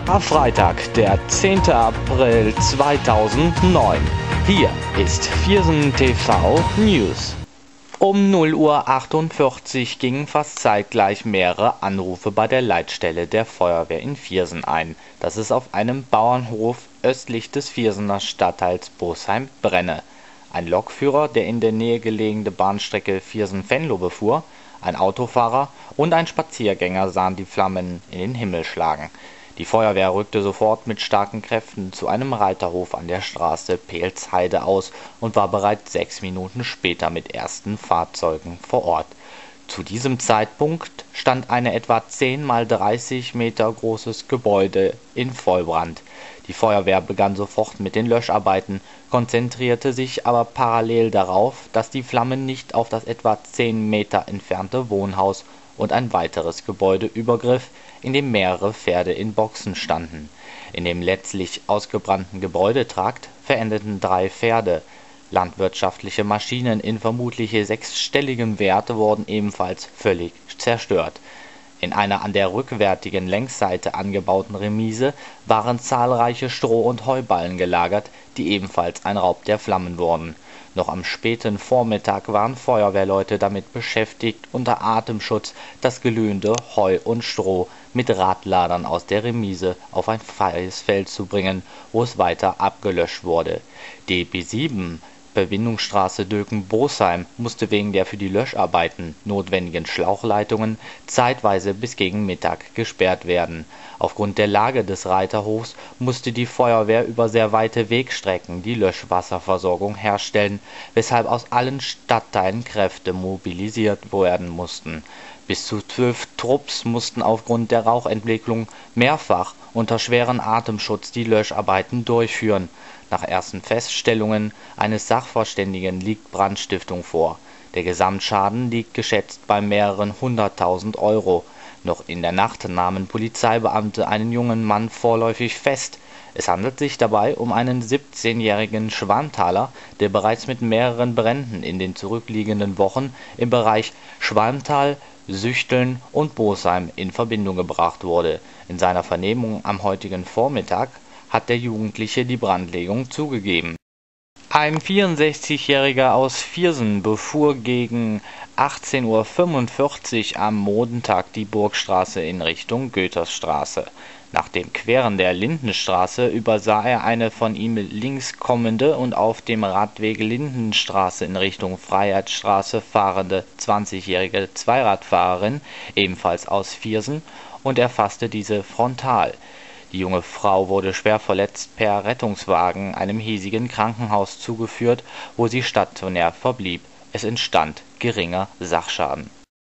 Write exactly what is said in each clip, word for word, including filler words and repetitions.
Freitag, der zehnte April zweitausendneun. Hier ist Viersen T V News. Um null Uhr achtundvierzig gingen fast zeitgleich mehrere Anrufe bei der Leitstelle der Feuerwehr in Viersen ein, dass es auf einem Bauernhof östlich des Viersener Stadtteils Bosheim brenne. Ein Lokführer, der in der Nähe gelegene Bahnstrecke Viersen-Venlo befuhr, ein Autofahrer und ein Spaziergänger sahen die Flammen in den Himmel schlagen. Die Feuerwehr rückte sofort mit starken Kräften zu einem Reiterhof an der Straße Peelsheide aus und war bereits sechs Minuten später mit ersten Fahrzeugen vor Ort. Zu diesem Zeitpunkt stand ein etwa zehn mal dreißig Meter großes Gebäude in Vollbrand. Die Feuerwehr begann sofort mit den Löscharbeiten, konzentrierte sich aber parallel darauf, dass die Flammen nicht auf das etwa zehn Meter entfernte Wohnhaus und ein weiteres Gebäude übergriff, in dem mehrere Pferde in Boxen standen. In dem letztlich ausgebrannten Gebäudetrakt verendeten drei Pferde. Landwirtschaftliche Maschinen in vermutlich sechsstelligem Wert wurden ebenfalls völlig zerstört. In einer an der rückwärtigen Längsseite angebauten Remise waren zahlreiche Stroh- und Heuballen gelagert, die ebenfalls ein Raub der Flammen wurden. Noch am späten Vormittag waren Feuerwehrleute damit beschäftigt, unter Atemschutz das glühende Heu und Stroh mit Radladern aus der Remise auf ein freies Feld zu bringen, wo es weiter abgelöscht wurde. Die B sieben Verbindungsstraße Döken-Bosheim musste wegen der für die Löscharbeiten notwendigen Schlauchleitungen zeitweise bis gegen Mittag gesperrt werden. Aufgrund der Lage des Reiterhofs musste die Feuerwehr über sehr weite Wegstrecken die Löschwasserversorgung herstellen, weshalb aus allen Stadtteilen Kräfte mobilisiert werden mussten. Bis zu zwölf Trupps mussten aufgrund der Rauchentwicklung mehrfach unter schweren Atemschutz die Löscharbeiten durchführen. Nach ersten Feststellungen eines Sachverständigen liegt Brandstiftung vor. Der Gesamtschaden liegt geschätzt bei mehreren hunderttausend Euro. Noch in der Nacht nahmen Polizeibeamte einen jungen Mann vorläufig fest. Es handelt sich dabei um einen siebzehnjährigen Schwalmtaler, der bereits mit mehreren Bränden in den zurückliegenden Wochen im Bereich Schwalmtal, Süchteln und Bosheim in Verbindung gebracht wurde. In seiner Vernehmung am heutigen Vormittag hat der Jugendliche die Brandlegung zugegeben. Ein vierundsechzigjähriger aus Viersen befuhr gegen achtzehn Uhr fünfundvierzig am Montag die Burgstraße in Richtung Goethestraße. Nach dem Queren der Lindenstraße übersah er eine von ihm links kommende und auf dem Radweg Lindenstraße in Richtung Freiheitsstraße fahrende zwanzigjährige Zweiradfahrerin, ebenfalls aus Viersen, und erfasste diese frontal. Die junge Frau wurde schwer verletzt per Rettungswagen einem hiesigen Krankenhaus zugeführt, wo sie stationär verblieb. Es entstand geringer Sachschaden.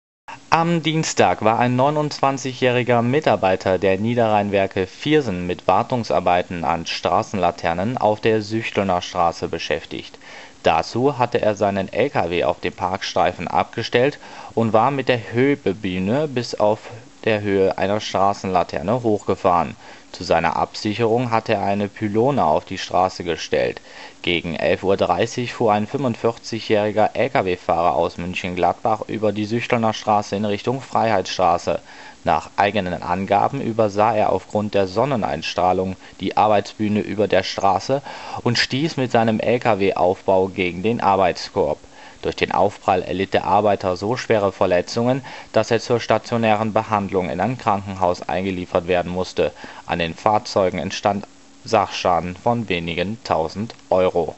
Am Dienstag war ein neunundzwanzigjähriger Mitarbeiter der Niederrheinwerke Viersen mit Wartungsarbeiten an Straßenlaternen auf der Süchtelner Straße beschäftigt. Dazu hatte er seinen L K W auf dem Parkstreifen abgestellt und war mit der Hebebühne bis auf der Höhe einer Straßenlaterne hochgefahren. Zu seiner Absicherung hatte er eine Pylone auf die Straße gestellt. Gegen elf Uhr dreißig fuhr ein fünfundvierzigjähriger L K W-Fahrer aus München-Gladbach über die Süchtelner Straße in Richtung Freiheitsstraße. Nach eigenen Angaben übersah er aufgrund der Sonneneinstrahlung die Arbeitsbühne über der Straße und stieß mit seinem L K W-Aufbau gegen den Arbeitskorb. Durch den Aufprall erlitt der Arbeiter so schwere Verletzungen, dass er zur stationären Behandlung in ein Krankenhaus eingeliefert werden musste. An den Fahrzeugen entstand Sachschaden von wenigen tausend Euro.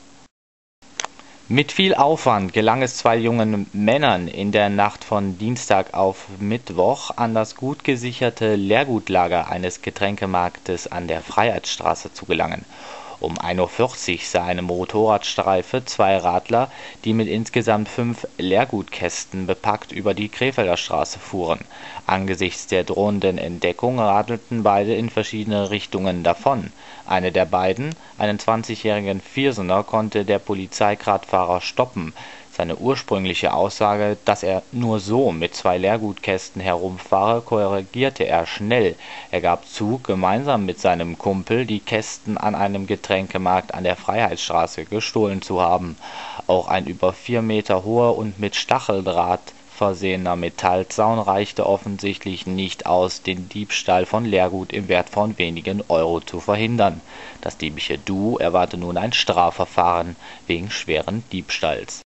Mit viel Aufwand gelang es zwei jungen Männern in der Nacht von Dienstag auf Mittwoch, an das gut gesicherte Leergutlager eines Getränkemarktes an der Freiheitsstraße zu gelangen. Um ein Uhr vierzig sah eine Motorradstreife zwei Radler, die mit insgesamt fünf Leergutkästen bepackt über die Krefelder Straße fuhren. Angesichts der drohenden Entdeckung radelten beide in verschiedene Richtungen davon. Eine der beiden, einen zwanzigjährigen Viersener, konnte der Polizeikratfahrer stoppen. Seine ursprüngliche Aussage, dass er nur so mit zwei Leergutkästen herumfahre, korrigierte er schnell. Er gab zu, gemeinsam mit seinem Kumpel die Kästen an einem Getränkemarkt an der Freiheitsstraße gestohlen zu haben. Auch ein über vier Meter hoher und mit Stacheldraht versehener Metallzaun reichte offensichtlich nicht aus, den Diebstahl von Leergut im Wert von wenigen Euro zu verhindern. Das diebische Duo erwarte nun ein Strafverfahren wegen schweren Diebstahls.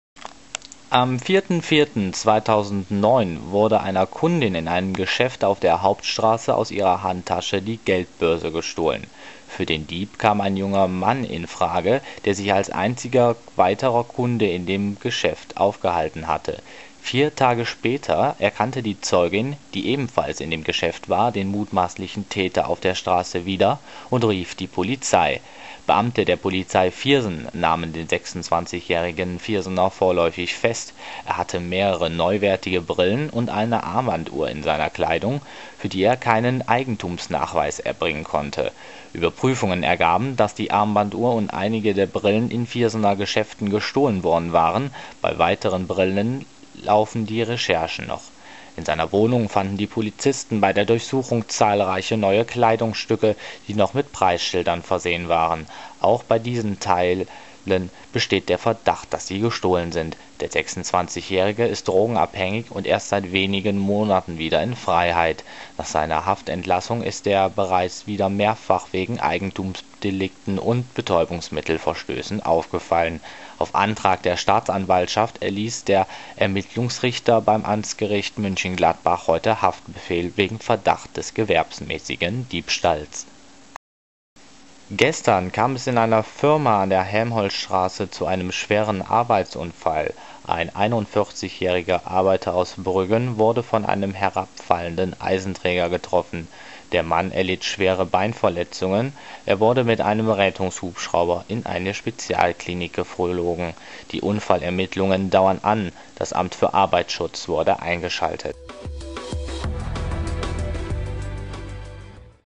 Am vierten vierten zweitausendneun wurde einer Kundin in einem Geschäft auf der Hauptstraße aus ihrer Handtasche die Geldbörse gestohlen. Für den Dieb kam ein junger Mann in Frage, der sich als einziger weiterer Kunde in dem Geschäft aufgehalten hatte. Vier Tage später erkannte die Zeugin, die ebenfalls in dem Geschäft war, den mutmaßlichen Täter auf der Straße wieder und rief die Polizei. Beamte der Polizei Viersen nahmen den sechsundzwanzigjährigen Viersener vorläufig fest. Er hatte mehrere neuwertige Brillen und eine Armbanduhr in seiner Kleidung, für die er keinen Eigentumsnachweis erbringen konnte. Überprüfungen ergaben, dass die Armbanduhr und einige der Brillen in Viersener Geschäften gestohlen worden waren. Bei weiteren Brillen laufen die Recherchen noch. In seiner Wohnung fanden die Polizisten bei der Durchsuchung zahlreiche neue Kleidungsstücke, die noch mit Preisschildern versehen waren. Auch bei diesen Teilen besteht der Verdacht, dass sie gestohlen sind. Der sechsundzwanzigjährige ist drogenabhängig und erst seit wenigen Monaten wieder in Freiheit. Nach seiner Haftentlassung ist er bereits wieder mehrfach wegen Eigentumsdelikten und Betäubungsmittelverstößen aufgefallen. Auf Antrag der Staatsanwaltschaft erließ der Ermittlungsrichter beim Amtsgericht Mönchengladbach heute Haftbefehl wegen Verdacht des gewerbsmäßigen Diebstahls. Gestern kam es in einer Firma an der Helmholtzstraße zu einem schweren Arbeitsunfall. Ein einundvierzigjähriger Arbeiter aus Brüggen wurde von einem herabfallenden Eisenträger getroffen. Der Mann erlitt schwere Beinverletzungen. Er wurde mit einem Rettungshubschrauber in eine Spezialklinik geflogen. Die Unfallermittlungen dauern an. Das Amt für Arbeitsschutz wurde eingeschaltet.